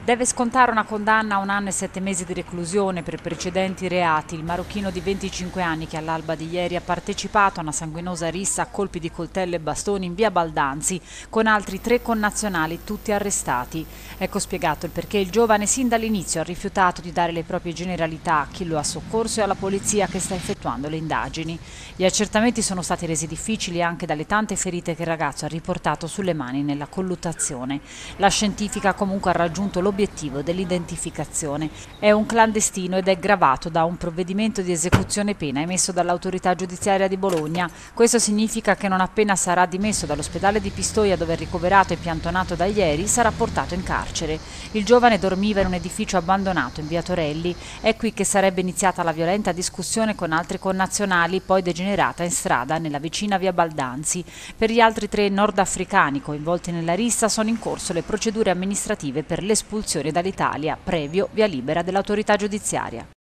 Deve scontare una condanna a 1 anno e 7 mesi di reclusione per precedenti reati il marocchino di 25 anni che all'alba di ieri ha partecipato a una sanguinosa rissa a colpi di coltello e bastoni in via Baldanzi con altri 3 connazionali tutti arrestati. Ecco spiegato il perché il giovane sin dall'inizio ha rifiutato di dare le proprie generalità a chi lo ha soccorso e alla polizia che sta effettuando le indagini. Gli accertamenti sono stati resi difficili anche dalle tante ferite che il ragazzo ha riportato sulle mani nella colluttazione. La scientifica comunque ha raggiunto l'obiettivo dell'identificazione. È un clandestino ed è gravato da un provvedimento di esecuzione pena emesso dall'autorità giudiziaria di Bologna. Questo significa che non appena sarà dimesso dall'ospedale di Pistoia, dove è ricoverato e piantonato da ieri, sarà portato in carcere. Il giovane dormiva in un edificio abbandonato in via Torelli. È qui che sarebbe iniziata la violenta discussione con altri connazionali, poi degenerata in strada nella vicina via Baldanzi. Per gli altri 3 nordafricani coinvolti nella rissa sono in corso le procedure amministrative per l'espulsione dall'Italia, previo via libera dell'autorità giudiziaria.